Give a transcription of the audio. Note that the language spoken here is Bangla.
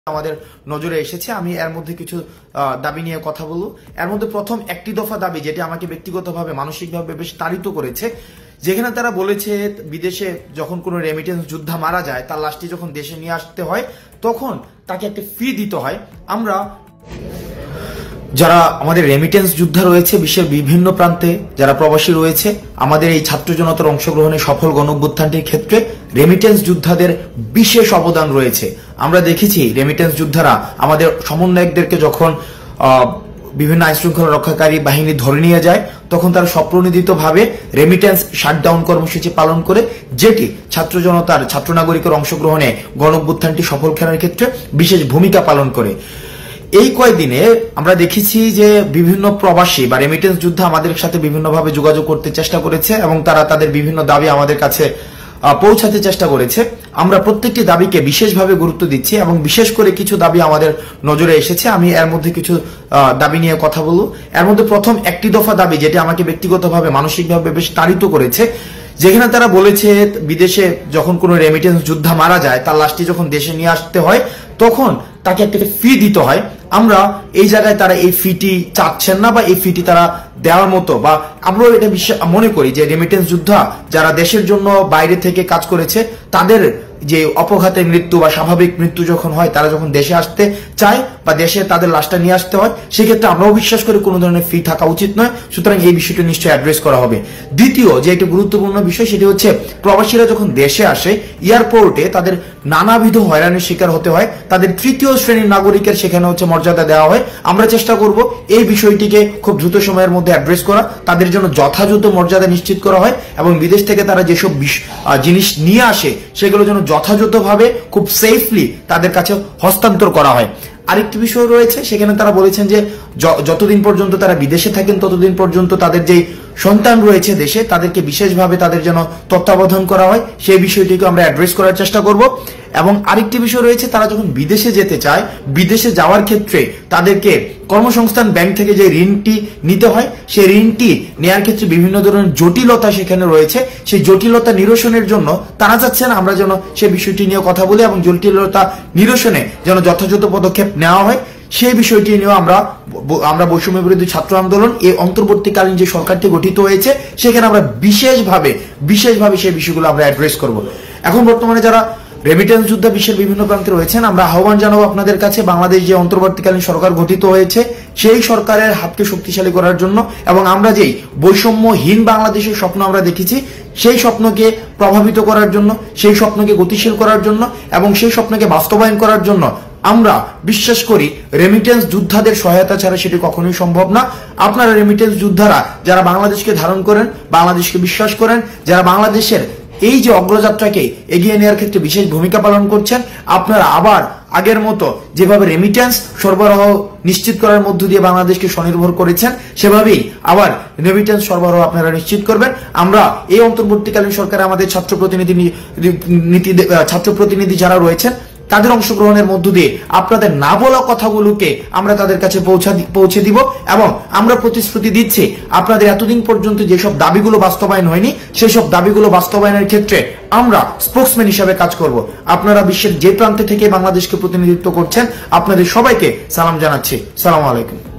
আমাদের নজরে এসেছে। আমি এর মধ্যে কিছু দাবি নিয়ে কথা বলবো। এর মধ্যে প্রথম একটি দফা দাবি যেটি আমাকে ব্যক্তিগতভাবে মানসিকভাবে বেশ তাড়িত করেছে, যেখানে তারা বলেছে বিদেশে যখন কোনো রেমিটেন্স যোদ্ধা মারা যায় তার লাশটি যখন দেশে নিয়ে আসতে হয় তখন তাকে একটা ফি দিতে হয়। আমরা যারা আমাদের রেমিটেন্স যোদ্ধা রয়েছে বিশ্বের বিভিন্ন প্রান্তে, যারা প্রবাসী রয়েছে, আমাদের এই ছাত্র জনতার অংশগ্রহণে সফল গণঅভ্যুত্থানটির ক্ষেত্রে রেমিটেন্স যোদ্ধাদের বিশেষ অবদান রয়েছে। আমরা দেখেছি রেমিটেন্স যোদ্ধারা আমাদের সমন্বয়কদেরকে যখন বিভিন্ন আইন শৃঙ্খলা রক্ষাকারী বাহিনী ধরে নিয়ে যায় তখন তারা স্বপ্রণোদিতভাবে রেমিটেন্স শাটডাউন কর্মসূচি পালন করে, যেটি ছাত্র জনতার ছাত্র নাগরিকের অংশগ্রহণে গণঅভ্যুত্থানটি সফল করার ক্ষেত্রে বিশেষ ভূমিকা পালন করে। এই কয়েকদিনে আমরা দেখেছি যে বিভিন্ন প্রবাসী বা রেমিটেন্স যোদ্ধা আমাদের সাথে বিভিন্নভাবে যোগাযোগ করতে চেষ্টা করেছে এবং তারা তাদের বিভিন্ন দাবি আমাদের কাছে পৌঁছাতে চেষ্টা করেছে। আমরা প্রত্যেকটি দাবিকে বিশেষভাবে গুরুত্ব দিচ্ছি এবং বিশেষ করে কিছু দাবি আমাদের নজরে এসেছে। আমি এর মধ্যে কিছু দাবি নিয়ে কথা বলবো। এর মধ্যে প্রথম একটি দফা দাবি যেটি আমাকে ব্যক্তিগতভাবে মানসিকভাবে বেশ তাড়িত করেছে, যেখানে তারা বলেছে বিদেশে যখন কোনো রেমিটেন্স যোদ্ধা মারা যায় তার লাশটি যখন দেশে নিয়ে আসতে হয় তখন তাকে একটা ফি দিতে হয়। আমরা এই জায়গায় তারা এই ফিটি চাচ্ছেন না বা এই ফিটি তারা দেওয়ার মতো, বা আমরা এটা মনে করি যে রেমিটেন্স যোদ্ধা যারা দেশের জন্য বাইরে থেকে কাজ করেছে তাদের যে অপঘাতে মৃত্যু বা স্বাভাবিক মৃত্যু যখন হয়, তারা যখন দেশে আসতে চায় বা দেশে তাদের লাশটা নিয়ে আসতে হয়, সেক্ষেত্রে আমরাও বিশ্বাস করি কোনো ধরনের ফি থাকা উচিত নয়। সুতরাং এই বিষয়টি নিশ্চয়ই অ্যাড্রেস করা হবে। দ্বিতীয় যে একটি গুরুত্বপূর্ণ বিষয় সেটি হচ্ছে প্রবাসীরা যখন দেশে আসে এয়ারপোর্টে তাদের নানাবিধ হয়রানির শিকার হতে হয়, তাদের তৃতীয় শ্রেণীর নাগরিকের সেখানে মর্যাদা দেওয়া হয়। আমরা চেষ্টা করব এই বিষয়টিকে খুব দ্রুত সময়ের মধ্যে অ্যাড্রেস করা, তাদের জন্য যথাযথ মর্যাদা নিশ্চিত করা হয় এবং বিদেশ থেকে তারা যেসব জিনিস নিয়ে আসে সেগুলো যেন যথাযথভাবে খুব সেফলি তাদের কাছে হস্তান্তর করা হয়। আরেকটি বিষয় রয়েছে, সেখানে তারা বলেছেন যে যতদিন পর্যন্ত তারা বিদেশে থাকেন ততদিন পর্যন্ত তাদের যে সন্তান রয়েছে দেশে তাদেরকে বিশেষভাবে তাদের যেন তত্ত্বাবধান করা হয়, সেই বিষয়টিকে আমরা অ্যাড্রেস করার চেষ্টা করব। এবং আরেকটি বিষয় রয়েছে, তারা যখন বিদেশে যেতে চায় বিদেশে যাওয়ার ক্ষেত্রে তাদেরকে কর্মসংস্থান ব্যাংক থেকে যে ঋণটি নিতে হয় সেই ঋণটি নেওয়ার ক্ষেত্রে বিভিন্ন ধরনের জটিলতা সেখানে রয়েছে। সেই জটিলতা নিরসনের জন্য তারা চাচ্ছেন আমরা যেন সে বিষয়টি নিয়ে কথা বলি এবং জটিলতা নিরসনে যেন যথাযথ পদক্ষেপ নেওয়া হয়। সেই বিষয়টি নিয়েও আমরা বৈষম্য বিরোধী ছাত্র আন্দোলন এই অন্তর্বর্তীকালীন যে সরকারটি গঠিত হয়েছে সেখানে আমরা বিশেষভাবে সেই বিষয়গুলো আমরা অ্যাড্রেস করব। এখন বর্তমানে যারা রেমিটেন্স যোদ্ধা বিশ্বের বিভিন্ন প্রান্তে রয়েছেন, আমরা আহ্বান জানাবো আপনাদের কাছে বাংলাদেশ যে অন্তর্বর্তীকালীন সরকার গঠিত হয়েছে সেই সরকারের হাতকে শক্তিশালী করার জন্য এবং আমরা যেই বৈষম্যহীন বাংলাদেশের স্বপ্ন আমরা দেখেছি সেই স্বপ্নকে প্রভাবিত করার জন্য, সেই স্বপ্নকে গতিশীল করার জন্য এবং সেই স্বপ্নকে বাস্তবায়ন করার জন্য আমরা বিশ্বাস করি রেমিটেন্স যোদ্ধাদের সহায়তা ছাড়া সেটি কখনোই সম্ভব না। আপনারা রেমিটেন্স যোদ্ধারা যারা বাংলাদেশকে ধারণ করেন, বাংলাদেশকে বিশ্বাস করেন, যারা বাংলাদেশের এই যে অগ্রযাত্রাকে এগিয়ে নেওয়ার ক্ষেত্রে বিশেষ ভূমিকা পালন করছেন, আপনারা আবার আগের মতো যেভাবে রেমিটেন্স সরবরাহ নিশ্চিত করার মধ্য দিয়ে বাংলাদেশকে স্বনির্ভর করেছেন সেভাবেই আবার রেমিটেন্স সরবরাহ আপনারা নিশ্চিত করবেন। আমরা এই অন্তর্বর্তীকালীন সরকারে আমাদের ছাত্র প্রতিনিধি যারা রয়েছেন তাদের অংশগ্রহণের মধ্য দিয়ে আপনাদের না বলা কথাগুলোকে আমরা তাদের কাছে পৌঁছে দিব এবং আমরা প্রতিশ্রুতি দিচ্ছি আপনাদের এতদিন পর্যন্ত যেসব দাবিগুলো বাস্তবায়ন হয়নি সেই সব দাবিগুলো বাস্তবায়নের ক্ষেত্রে আমরা স্পোকসম্যান হিসাবে কাজ করব। আপনারা বিশ্বের যে প্রান্তে থেকে বাংলাদেশকে প্রতিনিধিত্ব করছেন আপনাদের সবাইকে সালাম জানাচ্ছি। সালাম আলাইকুম।